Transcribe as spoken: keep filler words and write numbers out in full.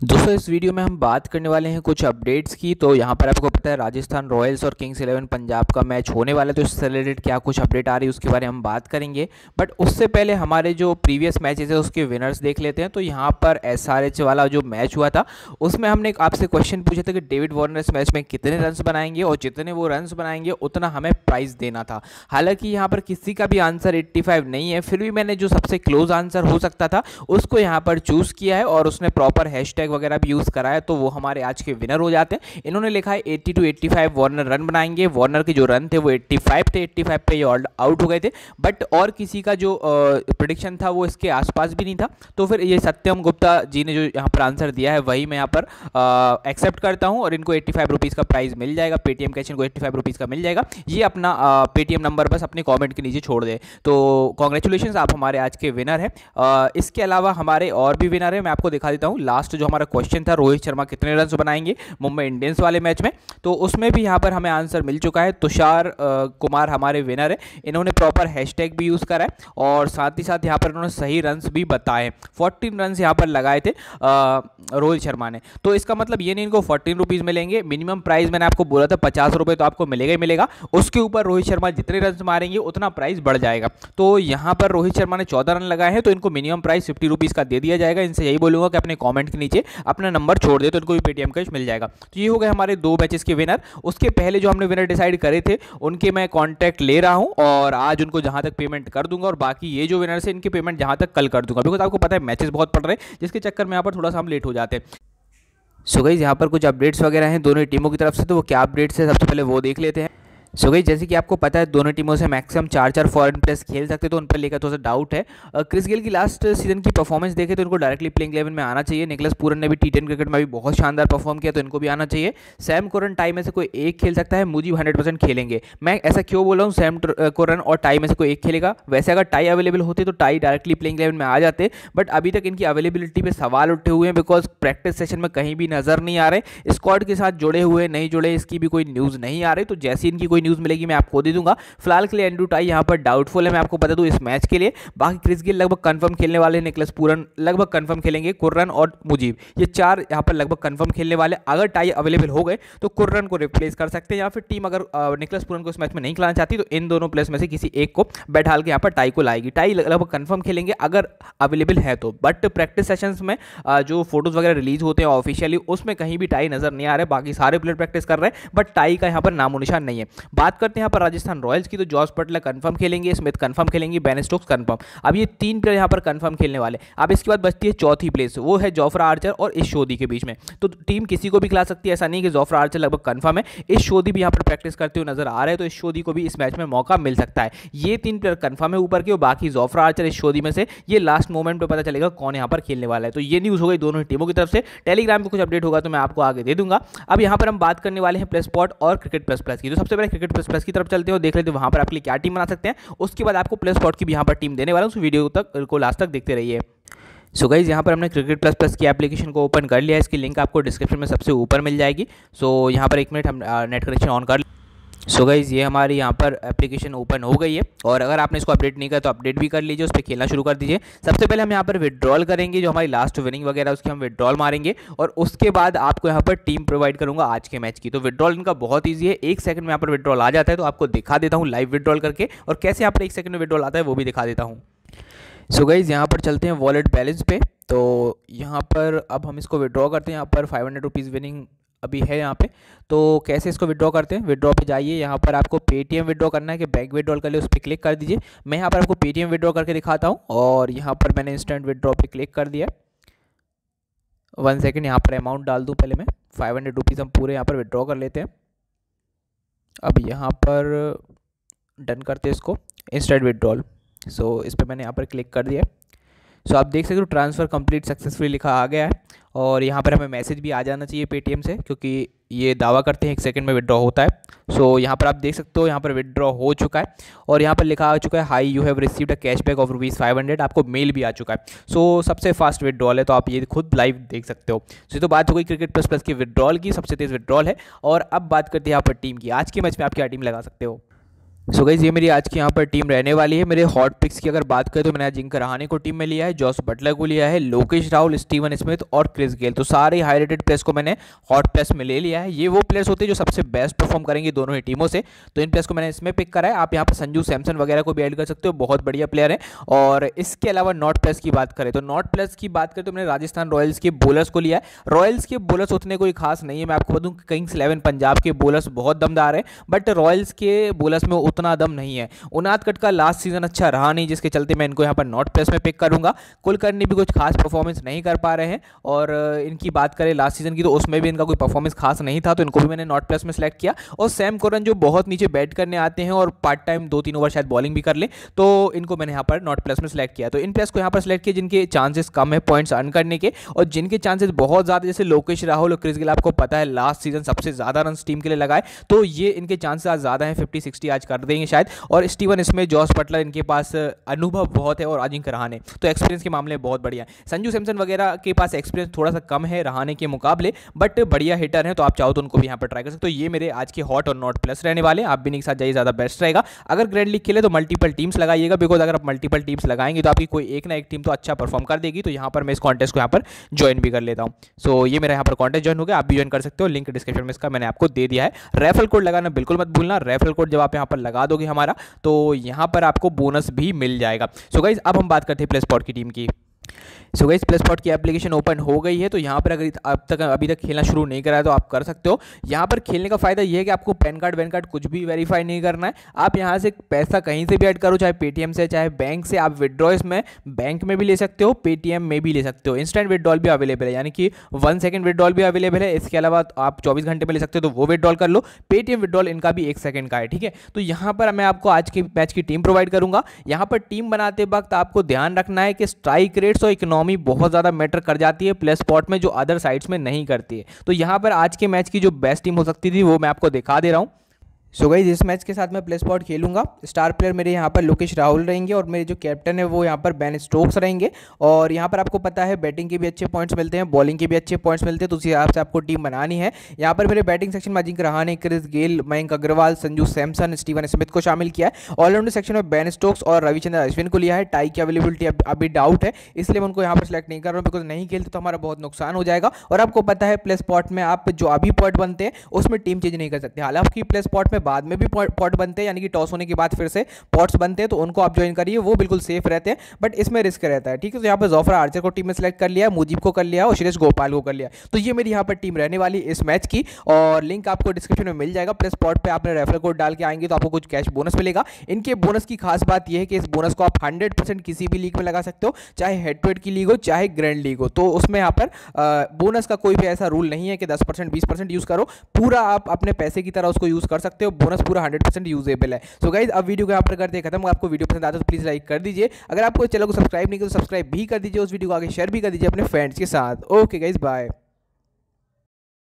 दोस्तों इस वीडियो में हम बात करने वाले हैं कुछ अपडेट्स की। तो यहाँ पर आपको पता है राजस्थान रॉयल्स और किंग्स इलेवन पंजाब का मैच होने वाला है, तो इससे रिलेटेड क्या कुछ अपडेट आ रही है उसके बारे में हम बात करेंगे। बट उससे पहले हमारे जो प्रीवियस मैचेस है उसके विनर्स देख लेते हैं। तो यहाँ पर एसआरएच वाला जो मैच हुआ था उसमें हमने एक आपसे क्वेश्चन पूछा था कि डेविड वार्नर इस मैच में कितने रन बनाएंगे और जितने वो रन बनाएंगे उतना हमें प्राइज़ देना था। हालांकि यहाँ पर किसी का भी आंसर पचासी नहीं है, फिर भी मैंने जो सबसे क्लोज आंसर हो सकता था उसको यहाँ पर चूज़ किया है और उसने प्रॉपर हैशटैग वगैरह भी यूज़ करा है, तो वो हमारे आज के विनर हो जाते हैं। इन्होंने लिखा है अस्सी टू पचासी वार्नर रन बनाएंगे। वार्नर के जो रन थे वो पचासी थे, पचासी पे ये ऑल आउट हो गए थे। बट और किसी का जो प्रेडिक्शन था वो इसके आसपास भी नहीं था। तो फिर ये सत्यम गुप्ता जी ने जो यहाँ पर आंसर दिया है वही मैं यहाँ पर एक्सेप्ट करता हूँ और इनको एट्टी फाइव रुपीज़ का प्राइस मिल जाएगा। पेटीएम कैश इनको एट्टी फाइव रुपीज़ का मिल जाएगा। ये अपना पेटीएम नंबर बस अपने कॉमेंट के नीचे छोड़ दे। तो कॉन्ग्रेचुलेशन, आप हमारे आज के विनर हैं। इसके अलावा हमारे और भी विनर है, मैं आपको दिखा देता हूँ। लास्ट जो हमारा क्वेश्चन था रोहित शर्मा कितने रन बनाएंगे मुंबई इंडियंस वाले मैच में, तो उसमें भी यहाँ पर हमें आंसर मिल चुका है। तुषार कुमार हमारे विनर है। इन्होंने प्रॉपर हैशटैग भी यूज़ करा है और साथ ही साथ यहाँ पर इन्होंने सही रन्स भी बताए। फोर्टीन रन्स यहाँ पर लगाए थे रोहित शर्मा ने। तो इसका मतलब ये नहीं इनको फोर्टीन रुपीज़ मिलेंगे। मिनिमम प्राइस मैंने आपको बोला था पचास रुपये, तो आपको मिलेगा ही मिलेगा। उसके ऊपर रोहित शर्मा जितने रन मारेंगे उतना प्राइस बढ़ जाएगा। तो यहाँ पर रोहित शर्मा ने चौदह रन लगाए हैं, तो इनको मिनिमम प्राइस फिफ्टी रुपीज़ का दे दिया जाएगा। इनसे यही बोलूँगा कि अपने कमेंट के नीचे अपना नंबर छोड़ दे तो इनको भी पेटीएम कैश मिल जाएगा। तो ये हो गए हमारे दो मैचेस के विनर। उसके पहले जो हमने विनर डिसाइड करे थे उनके मैं कॉन्टैक्ट ले रहा हूँ और आज उनको जहाँ तक पेमेंट कर दूंगा, और बाकी ये जो विनर है इनकी पेमेंट जहाँ तक कल कर दूंगा, बिकॉज आपको पता है मैचेस बहुत पड़ रहे हैं जिसके चक्कर में यहाँ पर थोड़ा सा हम लेट हो जाते हैं। सो गाइस यहाँ पर कुछ अपडेट्स वगैरह हैं दोनों टीमों की तरफ से, तो वो क्या अपडेट्स है सबसे पहले वो देख लेते हैं। सो गई जैसे कि आपको पता है दोनों टीमों से मैक्सिमम चार चार फॉरेन प्लेयर्स खेल सकते, तो उन पर लेकर थोड़ा सा डाउट है। क्रिस गेल की लास्ट सीजन की परफॉर्मेंस देखे तो इनको डायरेक्टली प्लेइंग इलेवन में आना चाहिए। निकलस पूरन ने भी टी टेन क्रिकेट में भी बहुत शानदार परफॉर्म किया, तो इनको भी आना चाहिए। सैम कुरन टाई में से कोई एक खेल सकता है, मुझे हंड्रेड परसेंट खेलेंगे। मैं ऐसा क्यों बोल रहा हूँ सैम कुरन और टाई में से कोई एक खेलेगा? वैसे अगर टाई अवेलेबल होते तो टाई डायरेक्टली प्लेइंग इलेवन में आ जाते, बट अभी तक इनकी अवेलेबिलिटी पे सवाल उठे हुए हैं, बिकॉज प्रैक्टिस सेशन में कहीं भी नजर नहीं आ रहे। स्क्वाड के साथ जुड़े हुए नहीं जुड़े इसकी भी कोई न्यूज़ नहीं आ रही। तो जैसी इनकी कोई न्यूज़ मिलेगी मैं आपको दे दूंगा। फिलहाल के लिए एंड्रू टाई यहाँ पर डाउटफुल है, मैं आपको बता दूं इस मैच के लिए। बाकी क्रिस गेल लगभग कंफर्म खेलने वाले, निकलस पूरन लगभग कंफर्म खेलेंगे, कुर्रन और मुजीब ये चार यहाँ पर लगभग कंफर्म खेलने वाले। अगर टाई अवेलेबल हो गए तो कुर्रन को रिप्लेस कर सकते हैं, या फिर टीम अगर निकलस पूरन को इस मैच में नहीं खिलाना चाहती तो इन दोनों प्लेयर्स में से किसी एक को बैठाल के यहाँ पर टाई को लाएगी। टाई लगभग कंफर्म खेलेंगे अगर अवेलेबल है तो, बट प्रैक्टिस सेशंस में जो फोटोज वगैरह रिलीज होते हैं ऑफिशियली उसमें कहीं भी टाई नजर नहीं आ रहे। बाकी सारे प्लेयर प्रैक्टिस कर रहे हैं बट टाई का यहाँ पर नामो निशान नहीं है। बात करते हैं यहाँ पर राजस्थान रॉयल्स की, तो जॉस बटलर कंफर्म खेलेंगे, स्मिथ कंफर्म खेलेंगे, बेन स्टोक्स कंफर्म। अब ये तीन प्लेयर यहाँ पर कंफर्म खेलने वाले। अब इसके बाद बचती है चौथी प्लेस, वो है जोफ्रा आर्चर और इस शोधी के बीच में। तो टीम किसी को भी खिला सकती है, ऐसा नहीं कि जोफ्रा आर्चर लगभग कंफर्म है। इस शोधी भी यहाँ पर प्रैक्टिस करते हुए नजर आ रहे हैं, तो इस शोधी को भी इस मैच में मौका मिल सकता है। ये तीन प्लेयर कंफर्म है ऊपर के, और बाकी जोफ्रा आर्चर इस शोधी में से ये लास्ट मोमेंट पर पता चलेगा कौन यहाँ पर खेलने वाला है। तो ये न्यूज़ हो गई दोनों टीमों की तरफ से। टेलीग्राम पर कुछ अपडेट होगा तो मैं आपको आगे दे दूंगा। अब यहाँ पर हम बात करने वाले हैं प्लस स्पॉट और क्रिकेट प्लस प्लस की। तो सबसे पहले क्रिकेट प्लस प्लस की तरफ चलते हो, देख लेते हैं वहाँ पर आपके लिए क्या टीम बना सकते हैं। उसके बाद आपको प्लस स्पॉट की भी यहाँ पर टीम देने वाला हूँ, वीडियो तक को लास्ट तक देखते रहिए। सो गाइज यहाँ पर हमने क्रिकेट प्लस प्लस की एप्लीकेशन को ओपन कर लिया है। इसकी लिंक आपको डिस्क्रिप्शन में सबसे ऊपर मिल जाएगी। सो यहाँ पर एक मिनट हम नेट कनेक्शन ऑन कर। सो गाइज ये हमारी यहाँ पर एप्लीकेशन ओपन हो गई है, और अगर आपने इसको अपडेट नहीं किया तो अपडेट भी कर लीजिए, उस पर खेलना शुरू कर दीजिए। सबसे पहले हम यहाँ पर विड्रॉल करेंगे, जो हमारी लास्ट विनिंग वगैरह उसकी हम विड्रॉल मारेंगे, और उसके बाद आपको यहाँ पर टीम प्रोवाइड करूँगा आज के मैच की। तो विड्रॉल इनका बहुत ईजी है, एक सेकंड में यहाँ पर विड्रॉल आ जाता है। तो आपको दिखा देता हूँ लाइव विड्रॉल करके, और कैसे यहाँ पर एक सेकंड में विड्रॉल आता है वो भी दिखा देता हूँ। सो गाइज यहाँ पर चलते हैं वॉलेट बैलेंस पे। तो यहाँ पर अब हम इसको विड्रॉ करते हैं। यहाँ पर फाइव हंड्रेड रुपीज़ विनिंग अभी है यहाँ पे। तो कैसे इसको विड्रॉ करते हैं, विड्रॉ पे जाइए। यहाँ पर आपको पेटीएम विड्रॉ करना है कि बैंक विड्रॉल कर ले, उस पर क्लिक कर दीजिए। मैं यहाँ पर आपको पेटीएम विड्रॉ करके दिखाता हूँ, और यहाँ पर मैंने इंस्टेंट विड्रॉ पे क्लिक कर दिया। वन सेकेंड, यहाँ पर अमाउंट डाल दूँ पहले मैं। फाइव हंड्रेड रुपीज़ हम पूरे यहाँ पर विड्रॉ कर लेते हैं। अब यहाँ पर डन करते हैं इसको, इंस्टेंट विड्रॉल। सो इस पर मैंने यहाँ पर क्लिक कर दिया। सो so, आप देख सकते हो ट्रांसफ़र कंप्लीट सक्सेसफुली लिखा आ गया है, और यहाँ पर हमें मैसेज भी आ जाना चाहिए पेटीएम से, क्योंकि ये दावा करते हैं एक सेकंड में विड्रॉ होता है। सो so, यहाँ पर आप देख सकते हो यहाँ पर विड्रॉ हो चुका है, और यहाँ पर लिखा आ चुका है hi you have received a cashback of rupees five hundred. आपको मेल भी आ चुका है। सो so, सबसे फास्ट विड्रॉल है, तो आप ये खुद लाइव देख सकते हो। सो so, तो बात हो गई क्रिकेट प्लस प्लस की विड्रॉल की, सबसे तेज़ विड्रॉल है। और अब बात करते हैं यहाँ पर टीम की। आज के मैच में आप क्या टीम लगा सकते हो? सो गाइस ये मेरी आज की यहाँ पर टीम रहने वाली है। मेरे हॉट पिक्स की अगर बात करें तो मैंने अजिंक्य रहाणे को टीम में लिया है, जॉस बटलर को लिया है, लोकेश राहुल, स्टीवन स्मिथ और क्रिस गेल। तो सारे हाईलाइटेड प्लेयर्स को मैंने हॉट प्लेयर्स में ले लिया है। ये वो प्लेयर्स होते हैं जो सबसे बेस्ट परफॉर्म करेंगे दोनों ही टीमों से, तो इन प्लेयर्स को मैंने इसमें पिक करा है। आप यहाँ पर संजू सैमसन वगैरह को भी ऐड कर सकते हो, बहुत बढ़िया प्लेयर है। और इसके अलावा नॉट प्लेयर्स की बात करें तो नॉट प्लेयर्स की बात करें तो मैंने राजस्थान रॉयल्स के बॉलर्स को लिया है। रॉयल्स के बॉलर्स उतने कोई खास नहीं है, मैं आपको बताऊँ किंग्स इलेवन पंजाब के बॉलर्स बहुत दमदार है, बट रॉयल्स के बॉलर्स में उतना दम नहीं है। उनादकट का लास्ट सीजन अच्छा रहा नहीं, जिसके चलते मैं इनको यहाँ पर नॉट प्लेस में पिक करूंगा। कुलकर्णी भी कुछ खास परफॉर्मेंस नहीं कर पा रहे हैं, और इनकी बात करें लास्ट सीजन की तो उसमें भी इनका कोई परफॉर्मेंस खास नहीं था, तो इनको भी मैंने नॉट प्लेस में सेलेक्ट किया। और सैम करन जो बहुत नीचे बैट करने आते हैं और पार्ट टाइम दो तीन ओवर शायद बॉलिंग भी कर ले, तो इनको मैंने यहाँ पर नॉट प्लेस में सेलेक्ट किया। तो इन प्लेस को यहाँ पर सेलेक्ट किया जिनके चांसेस कम है पॉइंट्स अर्न करने के, और जिनके चांसेस बहुत ज़्यादा, जैसे लोकेश राहुल और क्रिस गेल, आपको पता है लास्ट सीजन सबसे ज़्यादा रन टीम के लिए लगाए, तो ये इनके चांसेस आज ज़्यादा हैं, फिफ्टी सिक्सटी आज कर देंगे शायद। और स्टीवन इसमें जॉस बटलर, इनके पास अनुभव बहुत है, और अजिंक्य रहाणे तो एक्सपीरियंस के मामले में बहुत बढ़िया है। संजू सैमसन वगैरह के पास एक्सपीरियंस थोड़ा सा कम है रहाणे के मुकाबले, बट बढ़िया हिटर हैं, तो आप चाहो तो उनको भी यहाँ पर ट्राई कर सकते हो। ये मेरे आज के हॉट और नॉट प्लस रहने वाले हैं। आप भी इनके साथ जाइए, ज़्यादा बेस्ट रहेगा। अगर ग्रैंड लीग खेले तो मल्टीपल टीम्स लगाइएगा, बिकॉज अगर आप मल्टीपल टीम्स लगाएंगे तो आपकी कोई एक ना एक टीम तो अच्छा परफॉर्म कर देगी। तो यहाँ पर मैं इस कॉन्टेस्ट को यहाँ पर ज्वाइन भी कर लेता हूँ। सो ये मेरा यहाँ पर कॉन्टेस्ट ज्वाइन हो गया, आप भी ज्वाइन कर सकते हो, लिंक डिस्क्रिप्शन में इसका मैंने आपको दे दिया है। रेफरल कोड लगाना बिल्कुल मत भूलना। रेफरल कोड जब आप यहाँ पर लगा दोगे हमारा, तो यहाँ पर आपको बोनस भी मिल जाएगा। सो गाइस अब हम बात करते हैं प्ले स्पॉट की टीम की। सो गाइस प्ले स्पॉट की एप्लीकेशन ओपन हो गई है, तो यहाँ पर अगर अब तक अभी तक खेलना शुरू नहीं करा है तो आप कर सकते हो। यहाँ पर खेलने का फायदा ये है कि आपको पैन कार्ड वैन कार्ड कुछ भी वेरीफाई नहीं करना है। आप यहाँ से पैसा कहीं से भी ऐड करो, चाहे पेटीएम से चाहे बैंक से। आप विड्रॉ इसमें बैंक में भी ले सकते हो, पेटीएम में भी ले सकते हो। इंस्टेंट विड्रॉल भी अवेलेबल है, यानी कि वन सेकंड विड्रॉल भी अवेलेबल है। इसके अलावा आप चौबीस घंटे में ले सकते हो, तो वो विड्रॉल कर लो। पेटीएम विड्रॉल इनका भी एक सेकंड का है, ठीक है। तो यहाँ पर मैं आपको आज के मैच की टीम प्रोवाइड करूंगा। यहाँ पर टीम बनाते वक्त आपको ध्यान रखना है कि स्ट्राइक रेट्स और इकोनॉमी बहुत ज़्यादा मैटर कर जाती है प्ले स्पॉट में, जो अदर साइट्स में नहीं करती है। तो यहाँ पर आज के मैच की जो बेस्ट टीम हो सकती थी वो मैं आपको दिखा दे रहा हूँ। सो गाइस इस मैच के साथ मैं प्ले स्पॉट खेलूंगा। स्टार प्लेयर मेरे यहाँ पर लोकेश राहुल रहेंगे, और मेरे जो कैप्टन है वो यहाँ पर बेन स्टोक्स रहेंगे। और यहाँ पर आपको पता है बैटिंग के भी अच्छे पॉइंट्स मिलते हैं, बॉलिंग के भी अच्छे पॉइंट्स मिलते हैं, तो उसी हिसाब से आपको टीम बनानी है। यहाँ पर मेरे बैटिंग सेक्शन में Ajinkya Rahane, Chris Gayle, Mayank Agarwal, Sanju Samson, Steven Smith को शामिल किया है। ऑलराउंडर सेक्शन में बेन स्टोक्स और रविचंद्र अश्विन को लिया है। टाई की अवेलेबिलिटी अभी डाउट है, इसलिए मैं उनको यहाँ पर सेलेक्ट नहीं कर रहा हूँ, बिकॉज नहीं खेलते तो हमारा बहुत नुकसान हो जाएगा। और आपको पता है प्ले स्पॉट में आप जो अभी पॉइंट बनते हैं उसमें टीम चेंज नहीं कर सकते। हालांकि प्ले स्पॉट में बाद में भी पॉट बनते हैं, यानी कि टॉस होने के बाद फिर से पॉट्स बनते हैं, तो उनको आप ज्वाइन करिए, वो बिल्कुल सेफ रहते हैं, बट इसमें रिस्क रहता है, ठीक है। तो यहाँ पर जोफ्रा आर्चर को टीम में सेलेक्ट कर लिया, मुजीब को कर लिया और सुरेश गोपाल को कर लिया। तो ये मेरी यहाँ पर टीम रहने वाली इस मैच की, और लिंक आपको डिस्क्रिप्शन में मिल जाएगा। प्लस स्पॉट पे आपने रेफरल कोड डाल के आएंगे तो आपको कुछ कैश बोनस मिलेगा। इनके बोनस की खास बात यह है कि इस बोनस को आप हंड्रेड परसेंट किसी भी लीग में लगा सकते हो, चाहे हेड टू हेड की लीग हो चाहे ग्रैंड लीग हो। तो उसमें यहाँ पर बोनस का कोई भी ऐसा रूल नहीं है कि दस परसेंट बीस परसेंट यूज करो, पूरा आप अपने पैसे की तरह उसको यूज कर सकते हो। बोनस पूरा हंड्रेड परसेंट यूजेबल है। सो गाइस अब वीडियो को यहाँ पर करते हैं खत्म। आपको वीडियो पसंद आता है तो प्लीज लाइक कर दीजिए। अगर आपको चैनल को सब्सक्राइब नहीं किया तो सब्सक्राइब भी कर दीजिए, उस वीडियो को आगे शेयर भी कर दीजिए अपने फ्रेंड्स के साथ। Okay guys bye.